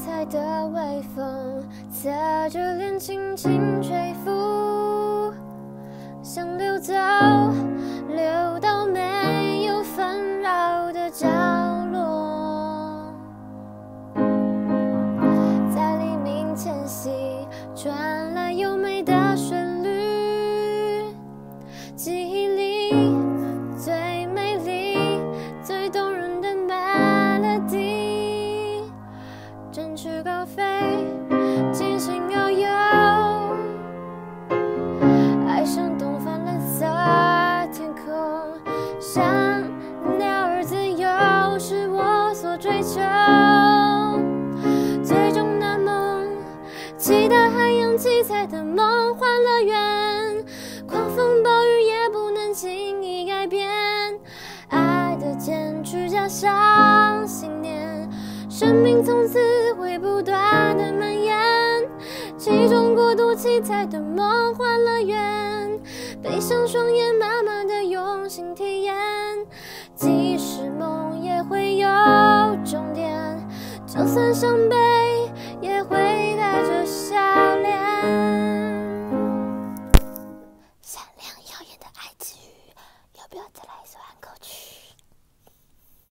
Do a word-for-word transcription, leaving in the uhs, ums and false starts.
彩的微风，侧着脸轻轻吹拂，想溜走，溜到没有纷扰的角落。在黎明前夕，传来优美的旋律，记忆里最美丽、最动人的 melody， 展翅高飞，尽情遨游，爱上东方蓝色天空，像鸟儿自由是我所追求，最终的梦，期待海洋七彩的梦幻乐园，狂风暴雨也不能轻易改变，爱的坚持加上信念，生命从此会不断的蔓延，其中过度七彩的梦幻乐园，闭上双眼慢慢的用心体验。